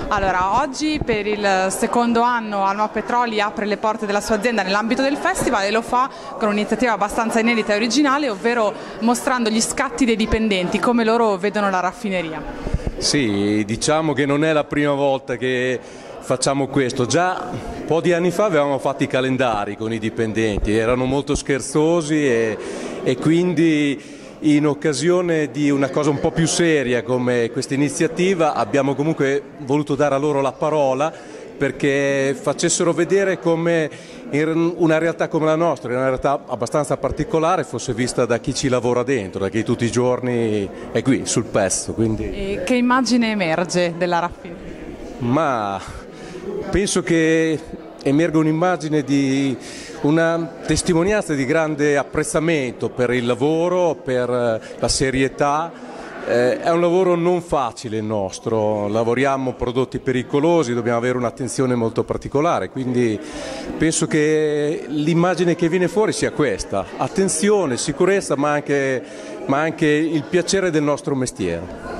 Allora, oggi per il secondo anno Alma Petroli apre le porte della sua azienda nell'ambito del festival e lo fa con un'iniziativa abbastanza inedita e originale, ovvero mostrando gli scatti dei dipendenti, come loro vedono la raffineria. Sì, diciamo che non è la prima volta che facciamo questo. Già un po' di anni fa avevamo fatto i calendari con i dipendenti, erano molto scherzosi e quindi in occasione di una cosa un po' più seria come questa iniziativa abbiamo comunque voluto dare a loro la parola perché facessero vedere come una realtà come la nostra, una realtà abbastanza particolare, fosse vista da chi ci lavora dentro, da chi tutti i giorni è qui sul pezzo. Quindi... E che immagine emerge della raffineria? Ma penso che emerga un'immagine di una testimonianza di grande apprezzamento per il lavoro, per la serietà. È un lavoro non facile il nostro, lavoriamo prodotti pericolosi, dobbiamo avere un'attenzione molto particolare, quindi penso che l'immagine che viene fuori sia questa: attenzione, sicurezza, ma anche il piacere del nostro mestiere.